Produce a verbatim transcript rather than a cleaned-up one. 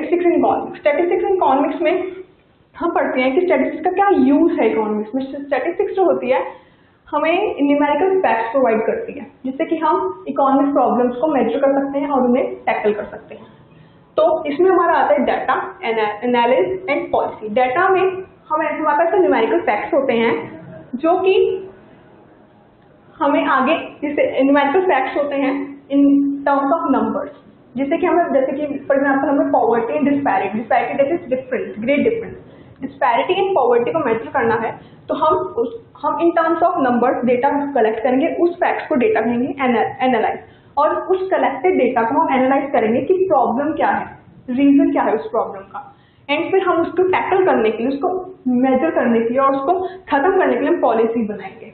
Statistics in economics. Statistics in economics में हम पढ़ते हैं कि स्टैटिस्टिक्स का क्या यूज है इकोनॉमिक्स में। स्टैटिस्टिक्स जो होती है हमें न्यूमेरिकल फैक्ट्स प्रोवाइड करती है जिससे कि हम इकोनॉमिक प्रॉब्लम्स को मेजर कर सकते हैं और उन्हें टैकल कर सकते हैं। तो इसमें हमारा आता है data analysis and policy. Data में हमें हमारे पास न्यूमेरिकल फैक्ट्स होते हैं जो कि हमें आगे, जैसे न्यूमेरिकल फैक्ट्स होते हैं इन टर्म्स ऑफ नंबर्स, जिससे कि हमें, जैसे कि फॉर एग्जांपल हमें poverty and disparity disparity that is difference, great difference, disparity and poverty को मेजर करना है तो हम उस हम in terms of numbers data collect करेंगे, उस फैक्ट्स को डेटा कहेंगे एनालाइज, और उस कलेक्टेड डेटा को हम एनालाइज करेंगे कि प्रॉब्लम क्या है, रीजन क्या है उस प्रॉब्लम का, एंड फिर हम उसको टैकल करने के लिए, उसको मेजर करने के लिए और उसको खत्म करने के लिए हम पॉलिसी बनाएंगे।